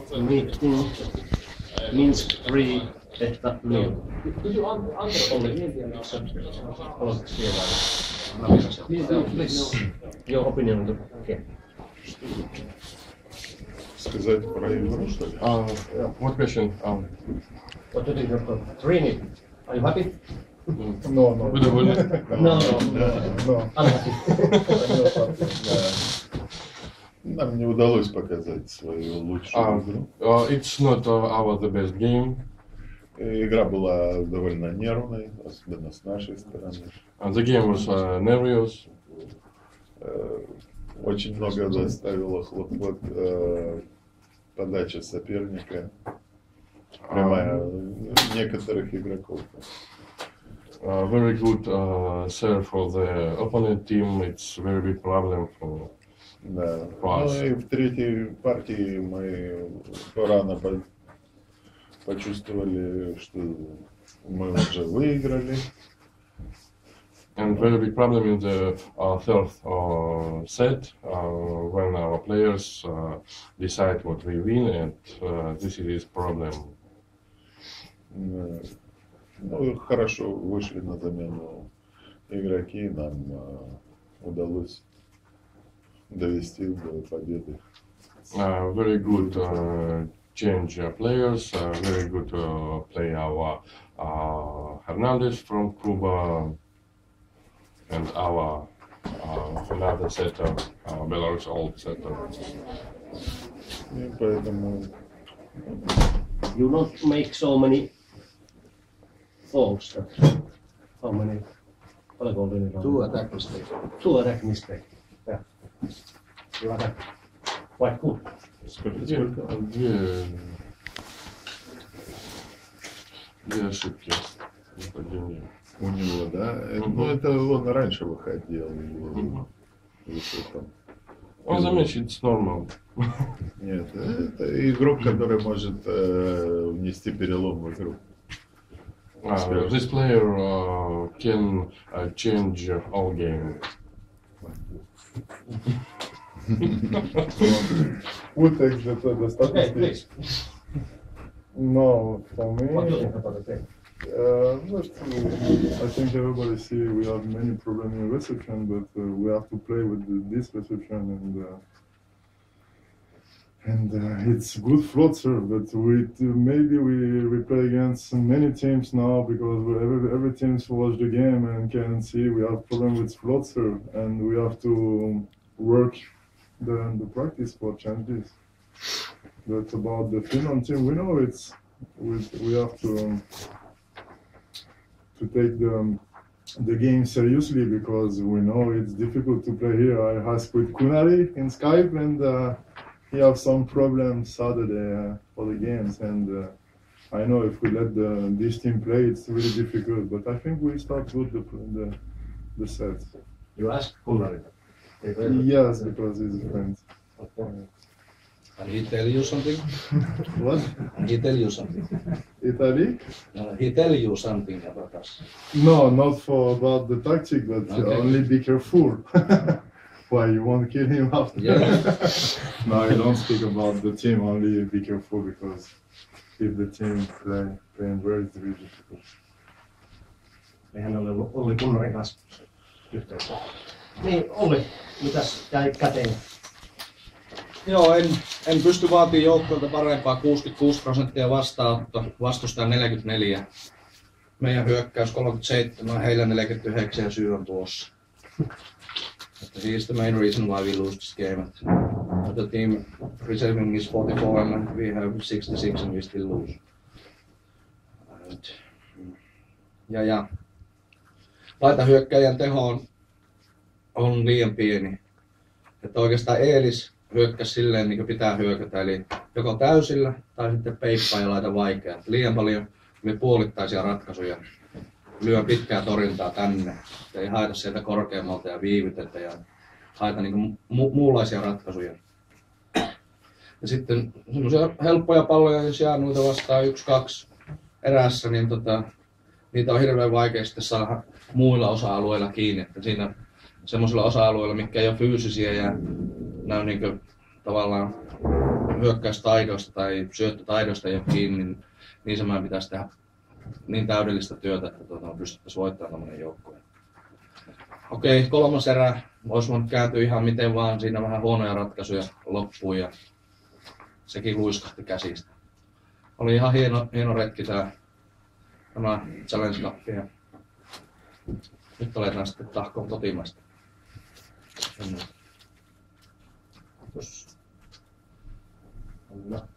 Minsk 3, että niin. Your opinion. Okay. Сказать про игру, что ли? Yeah. What question? What do you think of Trini? Are you happy? No. Вы довольны? No. Unhappy. Нам не удалось показать свою лучшую игру. It's not our the best game. Игра была довольно нервной, особенно с нашей стороны. The game was nervous. Очень много заставила хлопот подача соперника, прямая некоторых игроков. Very good serve for the opponent team. It's very big problem for Да. us. Ну и в третьей партии мы рано почувствовали, что мы уже выиграли. And very big problem in the third set when our players decide what we win, and this is problem. Ну, хорошо вышли на замену игроки, нам удалось довести до победы. Very good change players, very good play our Hernandez from Cuba and our another setter, Belarus old setter. И поэтому You don't make so many faults. How many? Two attack mistakes. Two attack mistakes. Yeah. You attack quite good. Две ошибки в нападении. у него, да? Ну, это он раньше выходил. Он заметил, it's normal. Нет, это игрок, который может внести перелом в игру. This player can change all game. Utex это достаточно. No, for me, I think everybody see we have many problems in reception, but we have to play with this reception and it's good float serve. But maybe we play against many teams now because every team watch the game and can see we have problem with float serve, and we have to work the practice for change this. But about the Finland team, we know we have to take the game seriously because we know it's difficult to play here. I asked with Kunari in Skype, and he have some problems Saturday for the games, and I know if we let this team play, it's really difficult. But I think we start good the set. You asked Kunari? Yes, because he's a friend. Okay. And he tell you something? What? And he tell you something? Italy? He tell you something about us? No, not about the tactic, but only be careful. Why, you won't kill him after? Yeah. No, I don't speak about the team, only be careful because if the team playing very, it's really difficult. Mehän oli Olli Kunnarin kanssa yhteydessä. Niin, Olli, mitäs jäi käteen? Joo, en pysty vaatimaan joukkoilta parempaa. 66% vastaanotto, vastustaja 44. Meidän hyökkäys 37, heillä 49 ja syy on tuossa. He is the main reason why we lose this game. The team receiving is 44 and we have 66 and we still lose. Ja laitahyökkäjän teho on liian pieni. Että oikeastaan Eelis hyökkäsi silleen niin kuin pitää hyökätä, eli joko täysillä tai sitten peippaa ja laita vaikeaa. Liian paljon puolittaisia ratkaisuja. Lyön pitkää torjuntaa tänne, ei haeta sieltä korkeammalta ja viivytetä ja haeta niin muunlaisia ratkaisuja. Ja sitten semmoisia helppoja palloja, jos jää noita vastaan 1-2 erässä, niin niitä on hirveän vaikea sitten saada muilla osa-alueilla kiinni. Että siinä semmoisilla osa-alueilla, mitkä ei ole fyysisiä ja ne on niin kuin, tavallaan hyökkäystaidoista tai syöttötaidoista ei ole kiinni, niin se meidän pitäisi tehdä niin täydellistä työtä, että pystyttäisiin voittamaan tämmöinen joukkue. Okei, 3. erä. Olisi voinut kääntyä ihan miten vaan. Siinä vähän huonoja ratkaisuja loppuun ja sekin luiskahti käsistä. Oli ihan hieno retki tämä Challenge Cup. Nyt aletaan sitten tahkoon kotimaista. Kiitos.